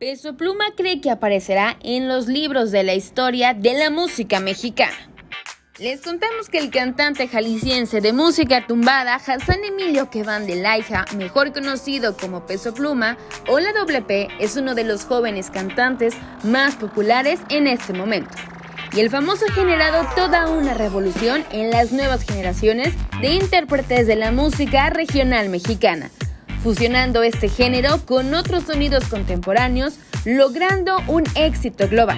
Peso Pluma cree que aparecerá en los libros de la historia de la música mexicana. Les contamos que el cantante jalisciense de música tumbada, Hassan Emilio Queván de Laija, mejor conocido como Peso Pluma o la WP, es uno de los jóvenes cantantes más populares en este momento. Y el famoso ha generado toda una revolución en las nuevas generaciones de intérpretes de la música regional mexicana, fusionando este género con otros sonidos contemporáneos, logrando un éxito global.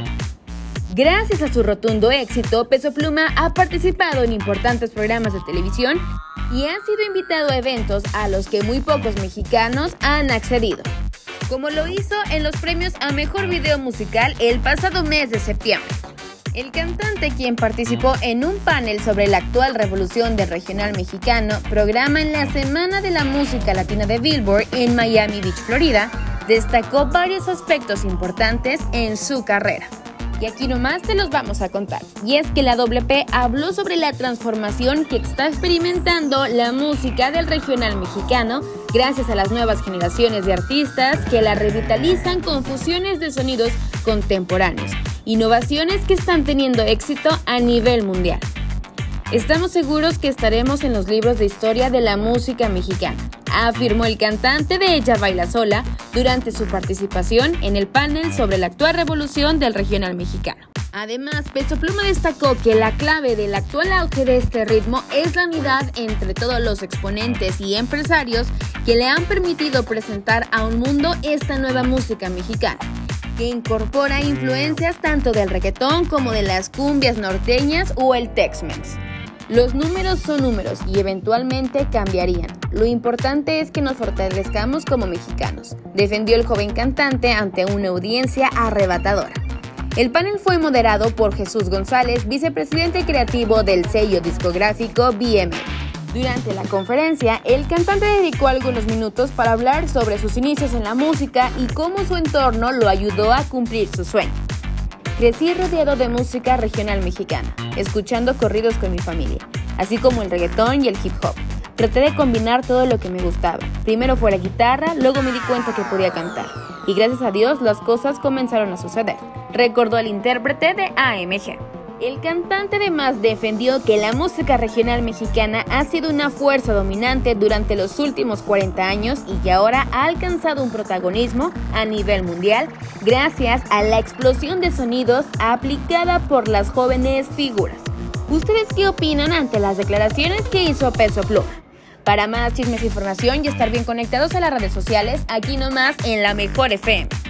Gracias a su rotundo éxito, Peso Pluma ha participado en importantes programas de televisión y ha sido invitado a eventos a los que muy pocos mexicanos han accedido, como lo hizo en los premios a Mejor Video Musical el pasado mes de septiembre. El cantante, quien participó en un panel sobre la actual revolución del regional mexicano, programa en la Semana de la Música Latina de Billboard en Miami Beach, Florida, destacó varios aspectos importantes en su carrera. Y aquí nomás te los vamos a contar. Y es que la WP habló sobre la transformación que está experimentando la música del regional mexicano gracias a las nuevas generaciones de artistas que la revitalizan con fusiones de sonidos contemporáneos, innovaciones que están teniendo éxito a nivel mundial. Estamos seguros que estaremos en los libros de historia de la música mexicana, afirmó el cantante de Ella Baila Sola durante su participación en el panel sobre la actual revolución del regional mexicano. Además, Peso Pluma destacó que la clave del actual auge de este ritmo es la unidad entre todos los exponentes y empresarios que le han permitido presentar a un mundo esta nueva música mexicana, que incorpora influencias tanto del reggaetón como de las cumbias norteñas o el Tex-Mex. Los números son números y eventualmente cambiarían. Lo importante es que nos fortalezcamos como mexicanos, defendió el joven cantante ante una audiencia arrebatadora. El panel fue moderado por Jesús González, vicepresidente creativo del sello discográfico BMG. Durante la conferencia, el cantante dedicó algunos minutos para hablar sobre sus inicios en la música y cómo su entorno lo ayudó a cumplir su sueño. Crecí rodeado de música regional mexicana, escuchando corridos con mi familia, así como el reggaetón y el hip hop. Traté de combinar todo lo que me gustaba. Primero fue la guitarra, luego me di cuenta que podía cantar. Y gracias a Dios las cosas comenzaron a suceder, recordó el intérprete de AMG. El cantante además defendió que la música regional mexicana ha sido una fuerza dominante durante los últimos 40 años y que ahora ha alcanzado un protagonismo a nivel mundial gracias a la explosión de sonidos aplicada por las jóvenes figuras. ¿Ustedes qué opinan ante las declaraciones que hizo Peso Pluma? Para más chismes e información y estar bien conectados a las redes sociales, aquí nomás en La Mejor FM.